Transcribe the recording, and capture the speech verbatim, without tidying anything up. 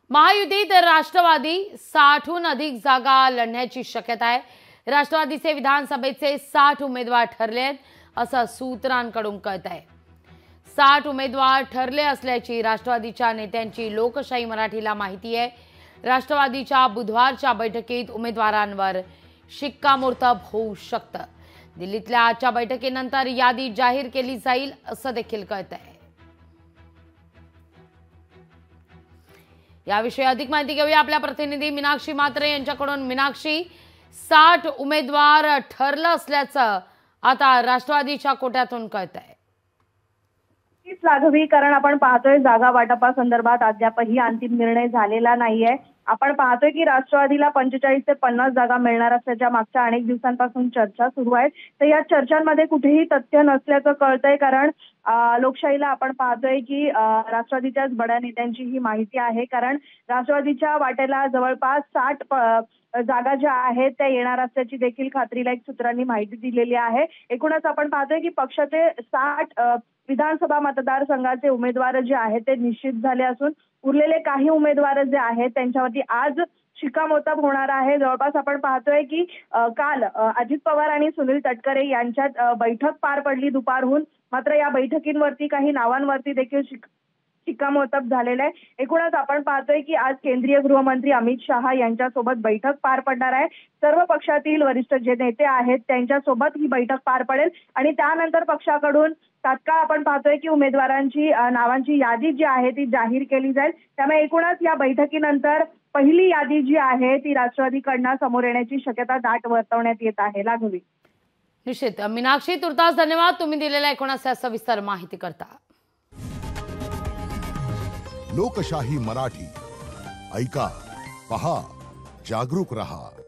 महायुतीत राष्ट्रवादी साठहून अधिक जागा लढण्याची शक्यता आहे। राष्ट्रवादीचे विधानसभेचे साठ उमेदवार ठरले आहेत असं सूत्रांकडून कळतंय। साठ उमेदवार ठरले असल्याची राष्ट्रवादीच्या नेत्यांची लोकशाही मराठीला माहिती आहे। राष्ट्रवादीच्या बुधवारच्या बैठकीत उमेदवारांवर शिक्कामोर्तब होऊ शकतं। दिल्लीतल्या आजच्या बैठकीनंतर यादी जाहीर केली जाईल असं देखील कळतंय। याविषयी अधिक माहिती घेऊया आपल्या प्रतिनिधी मीनाक्षी म्हात्रे यांच्याकडून। मीनाक्षी, साठ उमेदवार ठरलं असल्याचं आता राष्ट्रवादीच्या कोट्यातून कळतंय। लाघवी, कारण आपण पाहतोय जागा वाटपासंदर्भात अद्यापही अंतिम निर्णय झालेला नाहीये। आपण पाहतोय की राष्ट्रवादीला पंचेचाळीस ते पन्नास जागा मिळणार असल्याच्या मागच्या अनेक दिवसांपासून चर्चा सुरू आहेत। तर या चर्चांमध्ये कुठेही तथ्य नसल्याचं कळतंय, कारण लोकशाहीला आपण पाहतोय की राष्ट्रवादीच्याच बड्या नेत्यांची ही माहिती आहे। कारण राष्ट्रवादीच्या वाटेला जवळपास साठ जागा ज्या आहेत त्या येणार असल्याची देखील खात्रीलायक सूत्रांनी माहिती दिलेली आहे। एकूणच आपण पाहतोय की पक्षाचे साठ विधानसभा मतदारसंघाचे उमेदवार जे आहेत ते निश्चित झाले असून उरलेले काही उमेदवार जे आहेत त्यांच्यावरती आज शिक्कामोर्तब होणार आहे। जवळपास आपण पाहतोय की काल अजित पवार आणि सुनील तटकरे यांच्यात बैठक पार पडली दुपारहून, मात्र या बैठकींवरती काही नावांवरती देखील शिक्कामोर्तब झालेलं आहे। एकूणच आपण पाहतोय की आज केंद्रीय गृहमंत्री अमित शहा यांच्यासोबत बैठक पार पडणार आहे। सर्व पक्षातील वरिष्ठ जे नेते आहेत त्यांच्यासोबत ही बैठक पार पडेल आणि त्यानंतर पक्षाकडून तात्काळ आपण पाहतोय की उमेदवारांची नावांची यादी जी आहे ती जाहीर केली जाईल। त्यामुळे एकूणच या बैठकीनंतर पहिली यादी जी आहे ती राष्ट्रवादीकडनं समोर येण्याची शक्यता दाट वर्तवण्यात येत आहे। लाघवी, निश्चित मीनाक्षी, तुर्तास धन्यवाद तुम्ही दिलेल्या एकूणच सविस्तर माहिती करता। लोकशाही मराठी ऐका, पहा, जागरूक रहा।